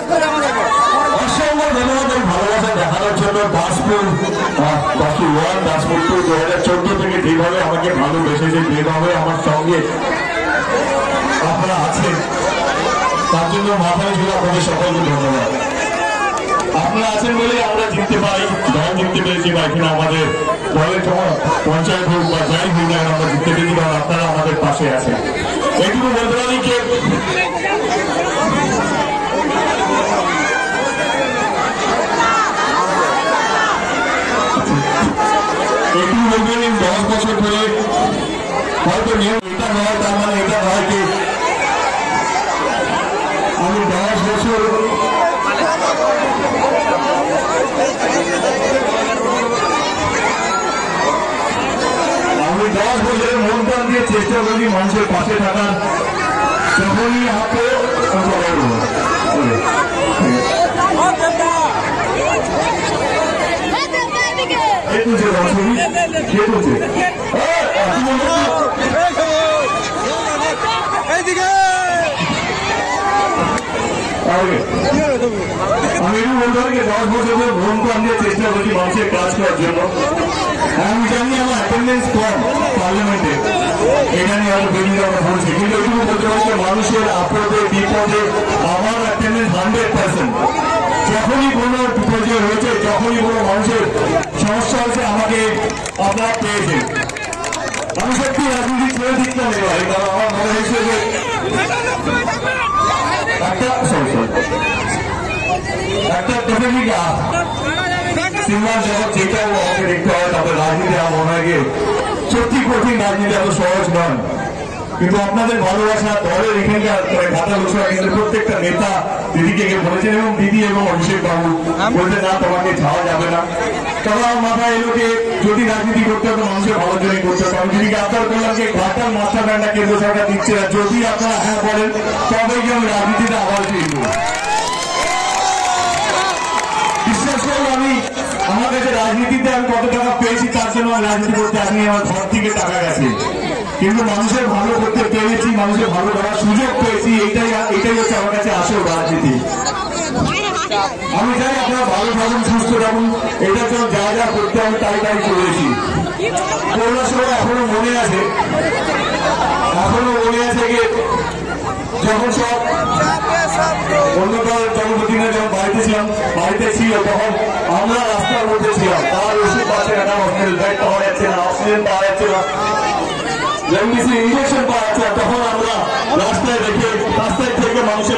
অসংখ্য ধন্যবাদ ভালোবাসা দেখানোর জন্য। দাসপুর 2014 থেকে যেভাবে আমাকে ভালোবেসেছে, যেভাবে আমার সঙ্গে আপনারা আছেন, তার জন্য মাথায় ছিল আপনাদের সকলকে ধন্যবাদ। আপনারা আছেন বলেই আমরা জিততে পারি, দল জিততে পেরেছি, বা এখানে আমাদের দলের পঞ্চায়েত হোক বা যাই হোক না আমরা জিততে পেরেছি, কারণ আপনারা আমাদের পাশে আছেন। এইটুকু বলতে পারি যে একটু বলবেন 10 বছর ধরে হয়তো নিয়ম এটা নয়, তার মানে এটা নয় যে আমি 10 বছর বছরের মন প্রাণ দিয়ে চেষ্টা করি মানুষের পাশে থাকার। যখনই হাতে কে তুলছে কে তুলছে আমি একটু বলতে পারি 10 বছরের মন প্রাণ দিয়ে চেষ্টা করি মানুষের কাজ করার জন্য। আমি জানি আমার অ্যাটেন্ডেন্স কম পার্লামেন্টে, এটা নিয়ে আরো বিভিন্ন আমরা বলছি, কিন্তু এটুকু বলতে পারি মানুষের আপদে বিপদে আমার অ্যাটেন্ডেন্স 100%। যখনই কোনো বিপর্যয় হয়েছে, যখনই কোনো মানুষের সমস্যা হয়েছে, আমাকে আপনারা পেয়েছেন। আমি সত্যি রাজনীতি ছেড়ে দিতাম এবারে, কারণ আমার মনে হয়েছে যে একটা ডেফিনেটলি সিনেমার জগৎ যেটাও আমাকে দেখতে হয়, তারপরে রাজনীতি আমার মনে হয় সত্যি কঠিন, রাজনীতি এত সহজ নয়। কিন্তু আপনাদের ভালোবাসা দলের এখানকার ঘাটা লোকসভা কেন্দ্রের প্রত্যেকটা নেতা দিদিকে বলেছেন, এবং দিদি এবং অভিষেক বাবু বলতে না তোমাকে যাওয়া যাবে না। তবে আমার মাথায় এলো যে যদি রাজনীতি করতে হবে মানুষের ভালোর জন্য করতে হবে। আমি দিদিকে আবদার করলাম যে ঘাটার মাস্টার প্ল্যানটা কেন্দ্র সরকার দিচ্ছে না, যদি আপনারা হ্যাঁ বলেন তবে কি আমি রাজনীতিতে আবার ফিরব। বিশ্বাস করবো আমার কাছে রাজনীতিতে আমি কত টাকা পেয়েছি তার জন্য রাজনীতি করতে আসিনি, আমার ঘর থেকে টাকা গেছে, কিন্তু মানুষের ভালো করতে পেরেছি, মানুষের ভালো করার সুযোগ পেয়েছি, এটাই হচ্ছে আমার কাছে আসল রাজনীতি। আমি চাই আপনারা ভালো থাকুন, সুস্থ থাকুন, এটার জন্য যা যা করতে আমি তাই করেছি। করোনার সময় এখনো মনে আছে যে যখন সব অন্য কারোর জন্মদিনে যখন বাড়িতে ছিল, তখন আমরা রাস্তার মধ্যে ছিলাম, তার ওষুধ পাচ্ছে না, হসপিটাল বেড পাওয়া যাচ্ছে না, অক্সিজেন পাওয়া যাচ্ছে না, রেমডিসিভির ইঞ্জেকশন পাওয়া যাচ্ছে না, তখন আমরা রাস্তায় থেকে মানুষের